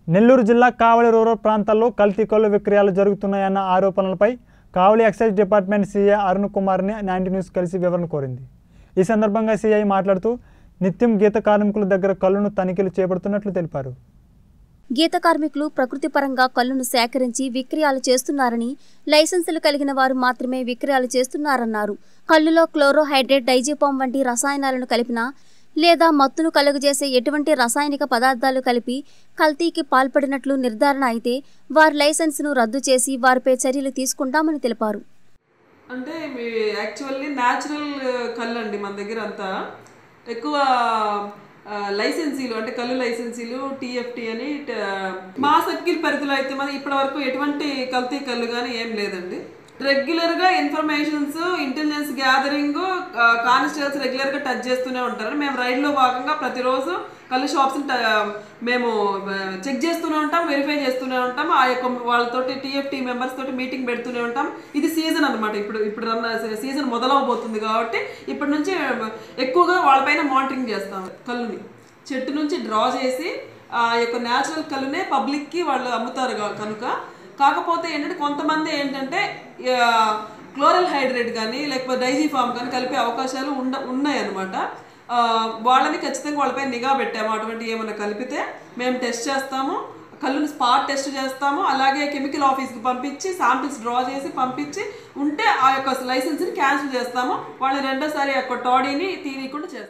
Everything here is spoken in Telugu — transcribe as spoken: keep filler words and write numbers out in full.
నెల్లూరు జిల్లా కావలి రూరల్ ప్రాంతాల్లో కల్తీ కల్లు విక్రయాలు జరుగుతున్నాయన్న ఆరోపణలపై Kavali excise department CI Arun కుమార్ని నైన్టీ న్యూస్ కలిసి వివరణ కోరింది. ఈ సందర్భంగా సీఐ మాట్లాడుతూ నిత్యం గీత కార్మికుల దగ్గర కల్లును తనిఖీలు చేపడుతున్నట్లు తెలిపారు. గీత కార్మికులు ప్రకృతి పరంగా కల్లును సేకరించి విక్రయాలు చేస్తున్నారని, లైసెన్సులు కలిగిన వారు మాత్రమే విక్రయాలు చేస్తున్నారన్నారు. కల్లులో క్లోరోహైడ్రేట్, డైజెపామ్ వంటి రసాయనాలను కలిపినా లేదా మత్తును కలుగజేసే ఎటువంటి రసాయనిక పదార్థాలు కలిపి కల్తీకి పాల్పడినట్లు నిర్ధారణ అయితే వారి లైసెన్సును రద్దు చేసి వారిపై చర్యలు తీసుకుంటామని తెలిపారు. అంటే యాక్చువల్లీ న్యాచురల్ కళ్ళు అండి మన దగ్గర అంతా ఎక్కువ లైసెన్సీలు అంటే కళ్ళు లైసెన్సీలు టీఎఫ్టీ అని మా సర్కిల్ పరిధిలో అయితే మన ఇప్పటి వరకు ఎటువంటి కల్తీ కళ్ళు కానీ ఏం లేదండి. రెగ్యులర్గా ఇన్ఫర్మేషన్స్ ఇంటెలిజెన్స్ గ్యాదరింగ్ కానిస్టేబుల్స్ రెగ్యులర్గా టచ్ చేస్తూనే ఉంటారు. మేము రైడ్లో భాగంగా ప్రతిరోజు కళ్ళు షాప్స్ని మేము చెక్ చేస్తూనే ఉంటాం, వెరిఫై చేస్తూనే ఉంటాం. ఆ యొక్క వాళ్ళతోటి టీఎఫ్టీ మెంబర్స్ తోటి మీటింగ్ పెడుతూనే ఉంటాం. ఇది సీజన్ అనమాట, ఇప్పుడు ఇప్పుడు రన్న సీజన్ మొదలవబోతుంది కాబట్టి ఇప్పటి నుంచి ఎక్కువగా వాళ్ళపైన మానిటరింగ్ చేస్తాం. కళ్ళుని చెట్టు నుంచి డ్రా చేసి ఆ యొక్క న్యాచురల్ కళ్ళునే పబ్లిక్కి వాళ్ళు అమ్ముతారు కనుక. కాకపోతే ఏంటంటే కొంతమంది ఏంటంటే క్లోరల్ హైడ్రేట్ కానీ లేకపోతే డైజీఫామ్ కానీ కలిపే అవకాశాలు ఉండ ఉన్నాయన్నమాట. వాళ్ళని ఖచ్చితంగా వాళ్ళపై నిఘా పెట్టాము. అటువంటి ఏమైనా కలిపితే మేము టెస్ట్ చేస్తాము, కళ్ళుని స్పాట్ టెస్ట్ చేస్తాము. అలాగే కెమికల్ ఆఫీస్కి పంపించి శాంపిల్స్ డ్రా చేసి పంపించి ఉంటే ఆ యొక్క లైసెన్స్ని క్యాన్సిల్ చేస్తాము. వాళ్ళని రెండోసారి యొక్క టాడీని తీయకుండా చేస్తాము.